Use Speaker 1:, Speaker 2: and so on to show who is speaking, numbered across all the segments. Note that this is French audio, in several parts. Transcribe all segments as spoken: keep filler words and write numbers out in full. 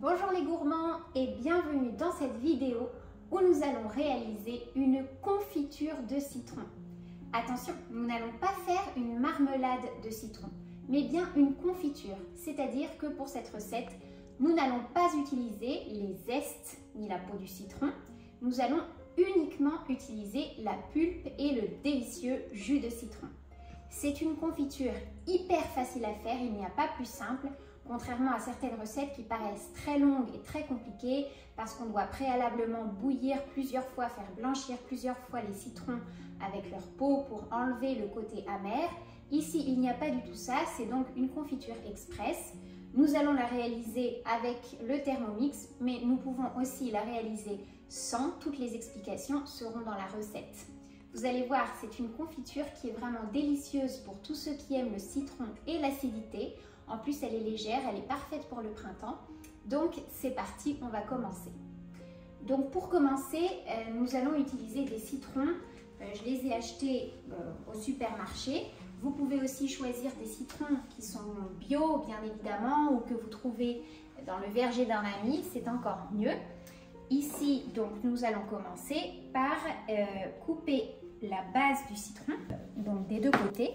Speaker 1: Bonjour les gourmands et bienvenue dans cette vidéo où nous allons réaliser une confiture de citron. Attention, nous n'allons pas faire une marmelade de citron, mais bien une confiture, c'est-à-dire que pour cette recette, nous n'allons pas utiliser les zestes ni la peau du citron, nous allons uniquement utiliser la pulpe et le délicieux jus de citron. C'est une confiture hyper facile à faire, il n'y a pas plus simple, contrairement à certaines recettes qui paraissent très longues et très compliquées parce qu'on doit préalablement bouillir plusieurs fois, faire blanchir plusieurs fois les citrons avec leur peau pour enlever le côté amer. Ici, il n'y a pas du tout ça, c'est donc une confiture express. Nous allons la réaliser avec le Thermomix, mais nous pouvons aussi la réaliser sans. Toutes les explications seront dans la recette. Vous allez voir, c'est une confiture qui est vraiment délicieuse pour tous ceux qui aiment le citron et l'acidité. En plus, elle est légère, elle est parfaite pour le printemps. Donc, c'est parti, on va commencer. Donc, pour commencer, euh, nous allons utiliser des citrons. Euh, je les ai achetés euh, au supermarché. Vous pouvez aussi choisir des citrons qui sont bio, bien évidemment, ou que vous trouvez dans le verger d'un ami, c'est encore mieux. Ici, donc, nous allons commencer par euh, couper la base du citron, donc des deux côtés.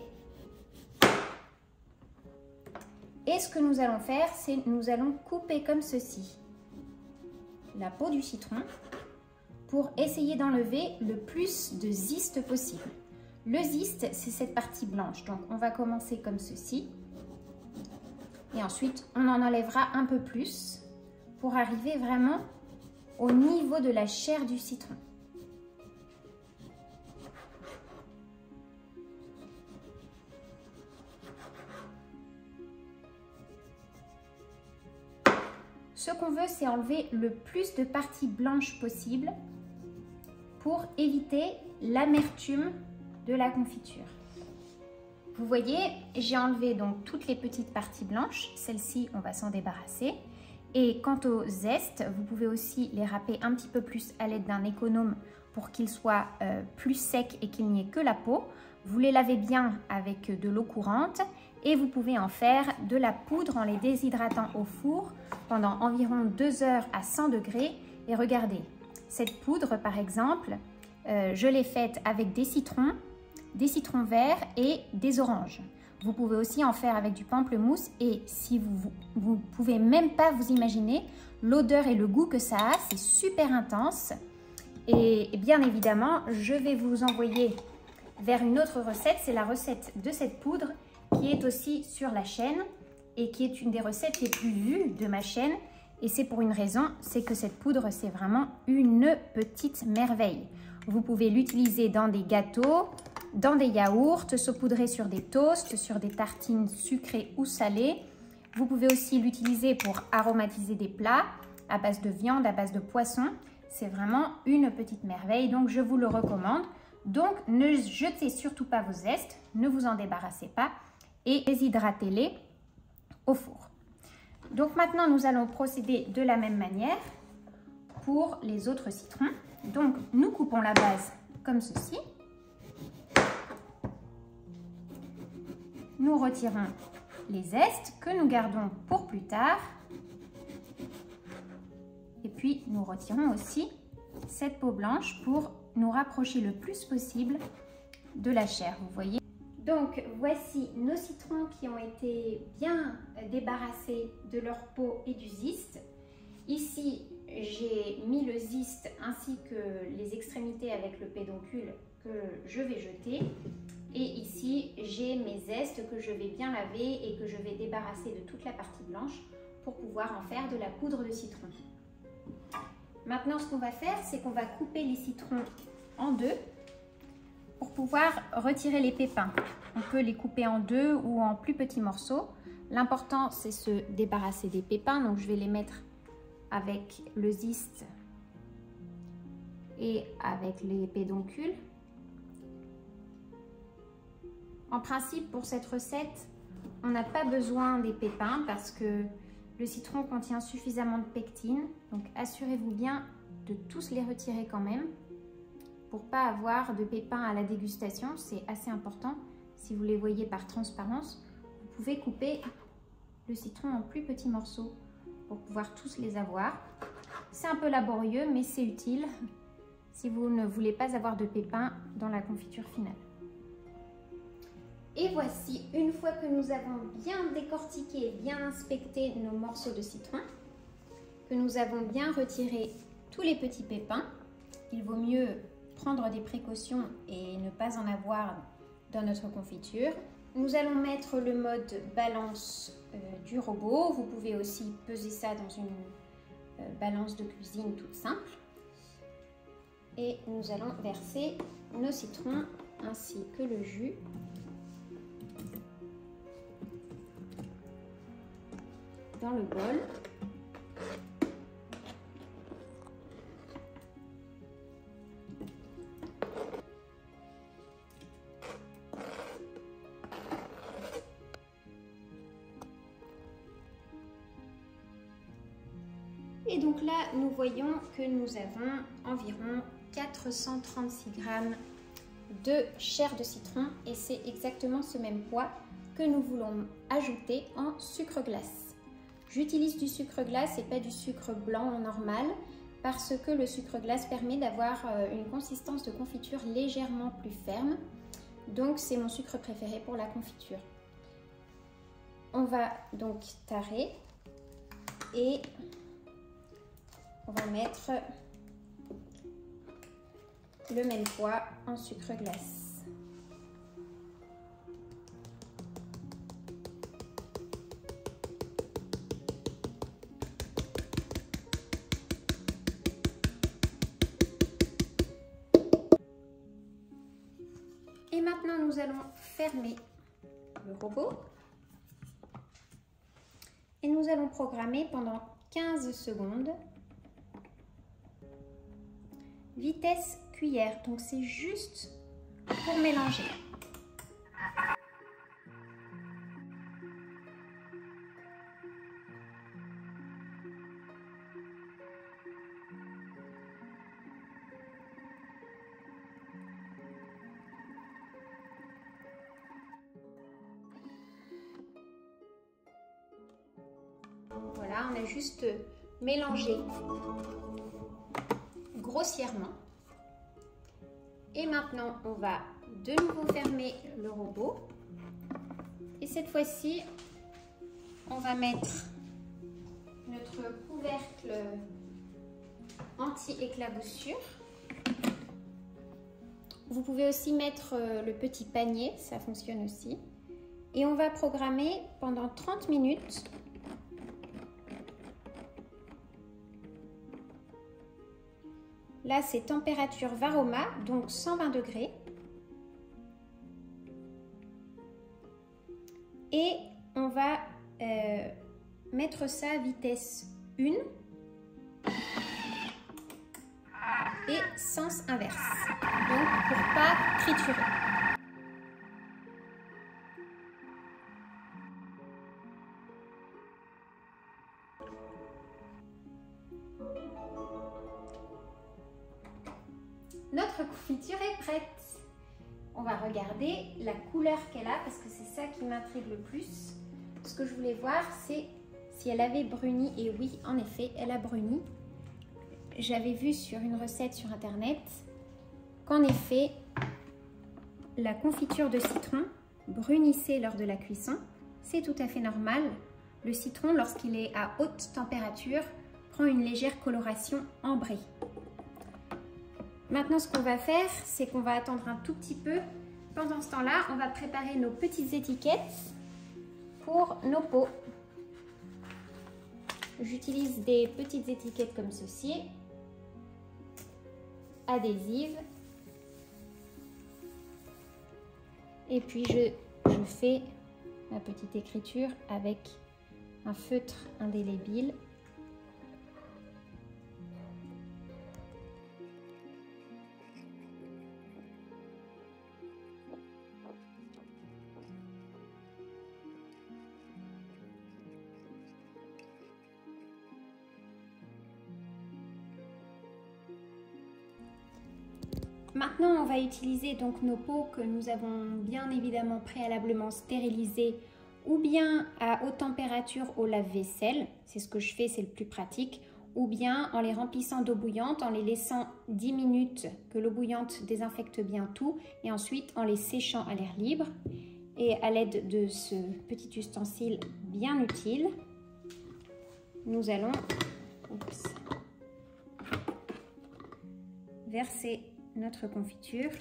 Speaker 1: Et ce que nous allons faire, c'est nous allons couper comme ceci la peau du citron pour essayer d'enlever le plus de zeste possible. Le zeste, c'est cette partie blanche. Donc, on va commencer comme ceci. Et ensuite, on en enlèvera un peu plus pour arriver vraiment au niveau de la chair du citron. Ce qu'on veut, c'est enlever le plus de parties blanches possible pour éviter l'amertume de la confiture. Vous voyez, j'ai enlevé donc toutes les petites parties blanches. Celles-ci, on va s'en débarrasser. Et quant aux zestes, vous pouvez aussi les râper un petit peu plus à l'aide d'un économe pour qu'ils soient euh, plus secs et qu'il n'y ait que la peau. Vous les lavez bien avec de l'eau courante et vous pouvez en faire de la poudre en les déshydratant au four pendant environ deux heures à cent degrés. Et regardez, cette poudre par exemple, euh, je l'ai faite avec des citrons, des citrons verts et des oranges. Vous pouvez aussi en faire avec du pamplemousse et si vous vous pouvez même pas vous imaginer l'odeur et le goût que ça a, c'est super intense. Et bien évidemment, je vais vous envoyer vers une autre recette, c'est la recette de cette poudre qui est aussi sur la chaîne et qui est une des recettes les plus vues de ma chaîne. Et c'est pour une raison, c'est que cette poudre, c'est vraiment une petite merveille. Vous pouvez l'utiliser dans des gâteaux, dans des yaourts, saupoudrer sur des toasts, sur des tartines sucrées ou salées. Vous pouvez aussi l'utiliser pour aromatiser des plats à base de viande, à base de poisson. C'est vraiment une petite merveille, donc je vous le recommande. Donc, ne jetez surtout pas vos zestes, ne vous en débarrassez pas et déshydratez-les au four. Donc maintenant, nous allons procéder de la même manière pour les autres citrons. Donc, nous coupons la base comme ceci. Nous retirons les zestes que nous gardons pour plus tard. Et puis, nous retirons aussi cette peau blanche pour nous rapprocher le plus possible de la chair, vous voyez. Donc, voici nos citrons qui ont été bien débarrassés de leur peau et du zeste. Ici, j'ai mis le zeste ainsi que les extrémités avec le pédoncule que je vais jeter. Et ici, j'ai mes zestes que je vais bien laver et que je vais débarrasser de toute la partie blanche pour pouvoir en faire de la poudre de citron. Maintenant, ce qu'on va faire, c'est qu'on va couper les citrons en deux pour pouvoir retirer les pépins. On peut les couper en deux ou en plus petits morceaux. L'important, c'est se débarrasser des pépins. Donc, je vais les mettre avec le zeste et avec les pédoncules. En principe, pour cette recette, on n'a pas besoin des pépins parce que le citron contient suffisamment de pectine. Donc, assurez-vous bien de tous les retirer quand même pour ne pas avoir de pépins à la dégustation. C'est assez important. Si vous les voyez par transparence, vous pouvez couper le citron en plus petits morceaux pour pouvoir tous les avoir. C'est un peu laborieux, mais c'est utile si vous ne voulez pas avoir de pépins dans la confiture finale. Et voici, une fois que nous avons bien décortiqué, bien inspecté nos morceaux de citron, que nous avons bien retiré tous les petits pépins, il vaut mieux prendre des précautions et ne pas en avoir dans notre confiture. Nous allons mettre le mode balance euh, du robot. Vous pouvez aussi peser ça dans une euh, balance de cuisine toute simple. Et nous allons verser nos citrons ainsi que le jus dans le bol. Et donc là, nous voyons que nous avons environ quatre cent trente-six grammes de chair de citron et c'est exactement ce même poids que nous voulons ajouter en sucre glace. J'utilise du sucre glace et pas du sucre blanc normal parce que le sucre glace permet d'avoir une consistance de confiture légèrement plus ferme. Donc c'est mon sucre préféré pour la confiture. On va donc tarer et on va mettre le même poids en sucre glace. Et maintenant, nous allons fermer le robot et nous allons programmer pendant quinze secondes. Vitesse cuillère, donc c'est juste pour mélanger. Voilà, on a juste mélangé grossièrement. Et maintenant, on va de nouveau fermer le robot. Et cette fois-ci, on va mettre notre couvercle anti-éclaboussure. Vous pouvez aussi mettre le petit panier, ça fonctionne aussi. Et on va programmer pendant trente minutes. Là, c'est température Varoma, donc cent vingt degrés. Et on va euh, mettre ça à vitesse un et sens inverse, donc pour pas triturer. Notre confiture est prête. On va regarder la couleur qu'elle a parce que c'est ça qui m'intrigue le plus. Ce que je voulais voir, c'est si elle avait bruni. Et oui, en effet, elle a bruni. J'avais vu sur une recette sur internet qu'en effet, la confiture de citron brunissait lors de la cuisson. C'est tout à fait normal. Le citron, lorsqu'il est à haute température, prend une légère coloration ambrée. Maintenant, ce qu'on va faire, c'est qu'on va attendre un tout petit peu. Pendant ce temps-là, on va préparer nos petites étiquettes pour nos pots. J'utilise des petites étiquettes comme ceci, adhésives. Et puis, je, je fais ma petite écriture avec un feutre indélébile. Maintenant, on va utiliser donc nos pots que nous avons bien évidemment préalablement stérilisés ou bien à haute température au lave-vaisselle, c'est ce que je fais, c'est le plus pratique, ou bien en les remplissant d'eau bouillante, en les laissant dix minutes que l'eau bouillante désinfecte bien tout, et ensuite en les séchant à l'air libre. Et à l'aide de ce petit ustensile bien utile, nous allons oups, verser notre confiture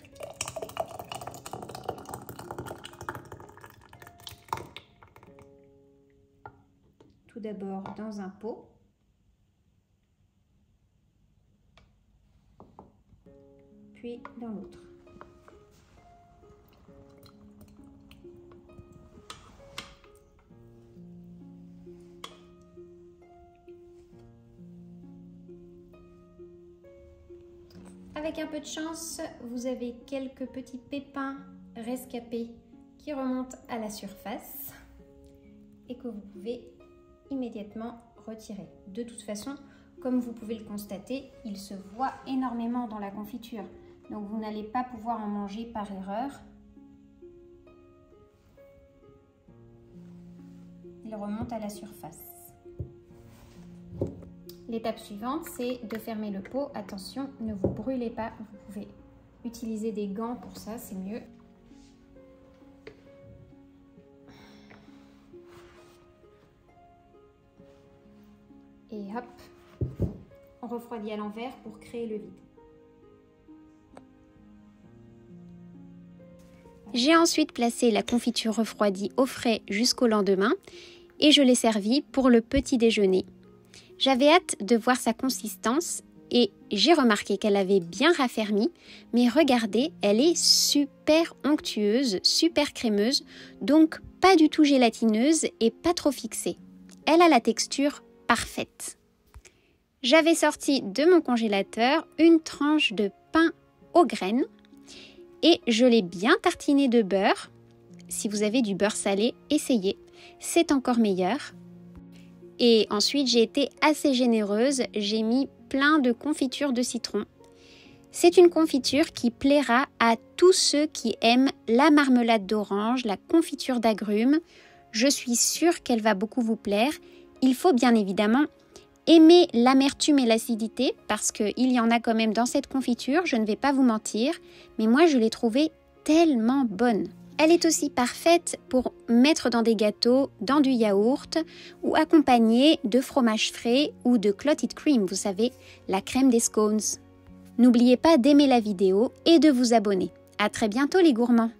Speaker 1: tout d'abord dans un pot, puis dans l'autre. Avec un peu de chance, vous avez quelques petits pépins rescapés qui remontent à la surface et que vous pouvez immédiatement retirer. De toute façon, comme vous pouvez le constater, il se voit énormément dans la confiture. Donc vous n'allez pas pouvoir en manger par erreur. Il remonte à la surface. L'étape suivante, c'est de fermer le pot. Attention, ne vous brûlez pas. Vous pouvez utiliser des gants pour ça, c'est mieux. Et hop, on refroidit à l'envers pour créer le vide.
Speaker 2: J'ai ensuite placé la confiture refroidie au frais jusqu'au lendemain et je l'ai servie pour le petit déjeuner. J'avais hâte de voir sa consistance et j'ai remarqué qu'elle avait bien raffermi, mais regardez, elle est super onctueuse, super crémeuse, donc pas du tout gélatineuse et pas trop fixée. Elle a la texture parfaite. J'avais sorti de mon congélateur une tranche de pain aux graines et je l'ai bien tartiné de beurre. Si vous avez du beurre salé, essayez, c'est encore meilleur. Et ensuite, j'ai été assez généreuse, j'ai mis plein de confiture de citron. C'est une confiture qui plaira à tous ceux qui aiment la marmelade d'orange, la confiture d'agrumes. Je suis sûre qu'elle va beaucoup vous plaire. Il faut bien évidemment aimer l'amertume et l'acidité parce qu'il y en a quand même dans cette confiture, je ne vais pas vous mentir, mais moi je l'ai trouvée tellement bonne. Elle est aussi parfaite pour mettre dans des gâteaux, dans du yaourt ou accompagnée de fromage frais ou de clotted cream, vous savez, la crème des scones. N'oubliez pas d'aimer la vidéo et de vous abonner. À très bientôt les gourmands!